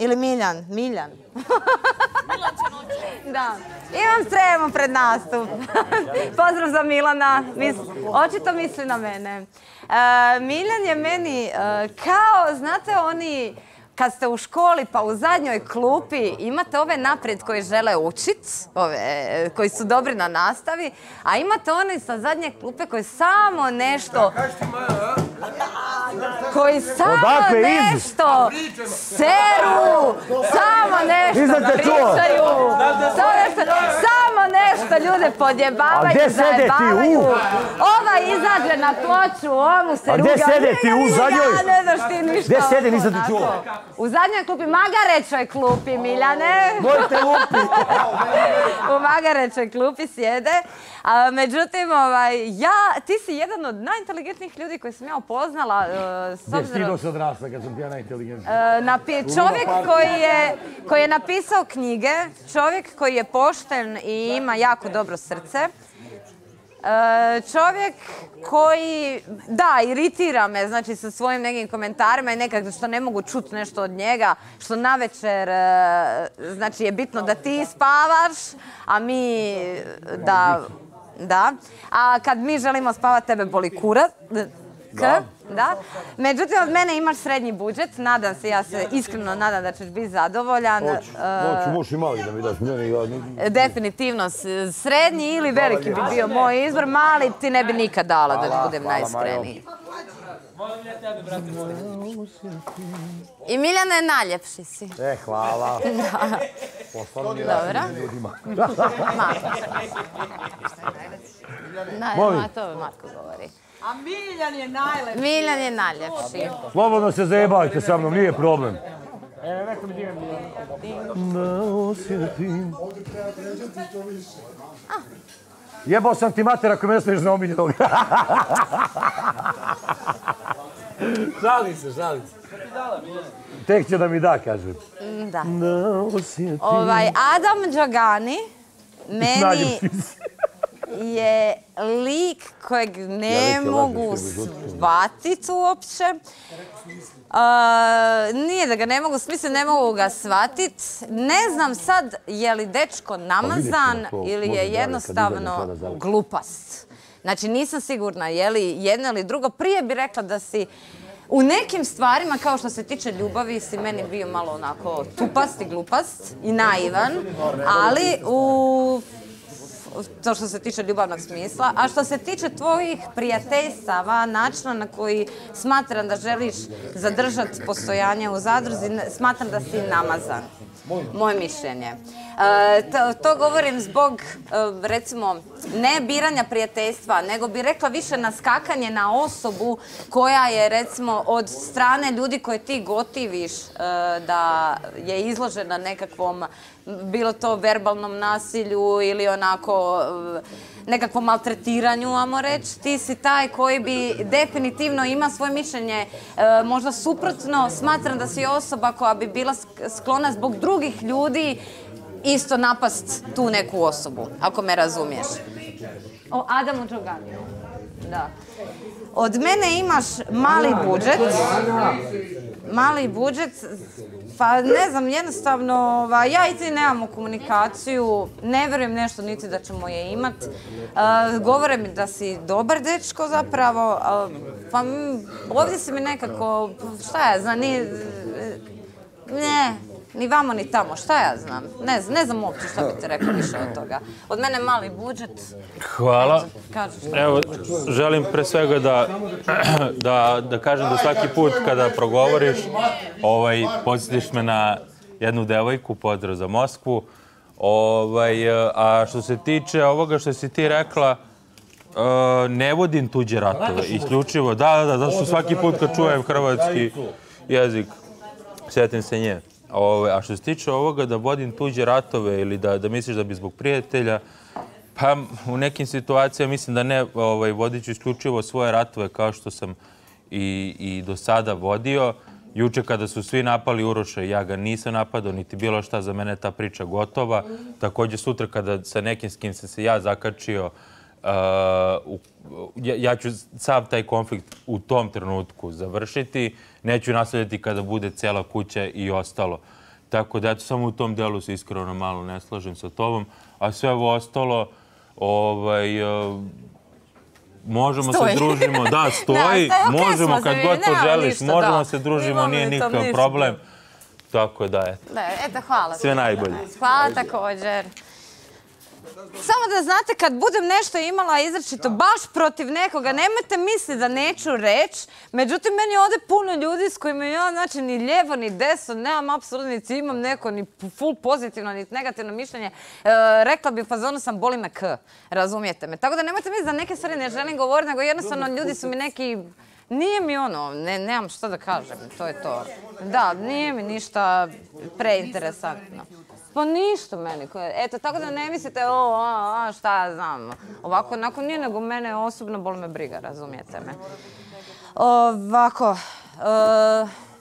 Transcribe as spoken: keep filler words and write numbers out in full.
Ili Miljan. Miljan. Da. Imam tremu pred nastup. Pozdrav za Milana. Očito misli na mene. Miljan je meni kao, znate oni... Kad ste u školi pa u zadnjoj klupi imate ove naprijed koji žele učit, ove koji su dobri na nastavi, a imate one sa zadnje klupe koji samo nešto... Koji samo nešto seru, samo nešto pričaju, samo nešto ljude podjebavaju, zajebavaju. Ova izađe na ploču, ovu se ruga. A gdje sede ti u zadnjoj? Ja ne znaš ti ništa. Gdje sede, nisam ti čuo. U zadnjoj klupi, Magarećoj klupi, Miljane. Mojte lupi. U Magarećoj klupi sjede. Međutim, ja, ti si jedan od najinteligentnijih ljudi koji sam ja upoznala. Gdje stino se odrasla kad sam ti ja najinteligentniji? Čovjek koji je napisao knjige, čovjek koji je pošten i ima jako dobro srce. Čovjek koji, da, iritira me, znači sa svojim nekim komentarima i nekako što ne mogu čuti nešto od njega, što navečer, znači je bitno da ti spavaš, a mi da, da, a kad mi želimo spavati tebe boli kurac. K, da. Međutim, od mene imaš srednji budžet. Nadam se, ja se iskreno nadam da ćeš biti zadovoljan. Hoću, možeš i mali da mi daš. Definitivno, srednji ili veliki bi bio moj izbor. Mali ti ne bi nikad dala, da budem najiskreniji. I Miljane, najljepši si. E, hvala. Dobro. Marko. Ne, to Marko govori. A Miljan je najlepši. Miljan je najljepši. Slobodno se zajebajte sa mnom, nije problem. E, neko mi dijem da osjetim. Jebao sam ti mater ako me ostaviš za omiljenog. Žali se, žali se. Tek će da mi da, kažem. Da. Da osjetim. Adam Đogani meni je lik kojeg ne mogu shvatiti uopće. Nije da ga ne mogu smisliti, ne mogu ga shvatiti. Ne znam sad je li dečko namazan ili je jednostavno glupast. Znači nisam sigurna je li jedno ili drugo. Prije bi rekla da si u nekim stvarima, kao što se tiče ljubavi, si meni bio malo onako tupast i glupast i naivan, ali u to što se tiče ljubavnog smisla. A što se tiče tvojih prijateljstava, načina na koji smatram da želiš zadržati postojanje u zadruzi, smatram da si namazan. Moje mišljenje. To govorim zbog, recimo, ne biranja prijateljstva, nego bi rekla više naskakanje na osobu koja je, recimo, od strane ljudi koje ti gotiviš da je izložena nekakvom, bilo to verbalnom nasilju ili onako nekakvom maltretiranju, ajmo reći. Ti si taj koji bi definitivno ima svoje mišljenje, možda suprotno. Smatram da si osoba koja bi bila sklona zbog drugih ljudi isto napast tu neku osobu, ako me razumiješ. O Adamu Đoganiju. Da. Od mene imaš mali budžet. Mali budžet, pa ne znam, jednostavno, ja i ti nemamo komunikaciju, ne vjerujem nešto niti da ćemo je imat. Govore mi da si dobar dečko zapravo, pa ovdje si mi nekako, šta ja znam, ni, ne, ni vamo ni tamo, šta ja znam, ne znam uopće šta bi ti rekao više od toga. Od mene mali budžet. Hvala. Evo, želim pre svega da kažem da svaki put kada progovoriš, podsjetiš me na jednu devojku, pozdrav za Moskvu, a što se tiče ovoga što si ti rekla, ne vodim tuđe ratove, isključivo, da, da, da, zato što svaki put kad čujem hrvatski jezik, sjetim se nje. A što se tiče ovoga da vodim tuđe ratove ili da misliš da bi zbog prijatelja, pa u nekim situacijama mislim da ne, vodit ću isključivo svoje ratove kao što sam i do sada vodio. Juče kada su svi napali Uroša, ja ga nisam napadao, niti bilo šta, za mene ta priča gotova. Također sutra kada sa nekim s kim sam se ja zakačio, ja ću sav taj konflikt u tom trenutku završiti. Neću nastavljati kada bude cela kuća i ostalo. Tako da, eto, samo u tom delu se iskreno malo ne slažem sa tobom. A sve ovo ostalo, ovaj, možemo se družimo. Da, stoji. Možemo kad god to želiš. Možemo se družimo, nije nikakav problem. Tako da, eto. Eto, hvala. Sve najbolje. Hvala također. Samo da znate, kad budem nešto imala izrečito baš protiv nekoga, nemojte misliti da neću reći. Međutim, meni je ovdje puno ljudi s kojima ja, znači, ni lijevo, ni desno, nemam apsolutno, niti imam neko ni full pozitivno, niti negativno mišljenje. Rekla bi u fazonu sam boli me k, razumijete me. Tako da nemojte misliti da neke stvari ne želim govoriti, nego jednostavno ljudi su mi neki... Nije mi ono, nemam što da kažem, to je to. Da, nije mi ništa preinteresantno. Pa ništa meni. Eto, tako da ne mislite, o, a, šta ja znam. Ovako, onako nije, nego mene osobno boli me briga, razumijete me. Ovako,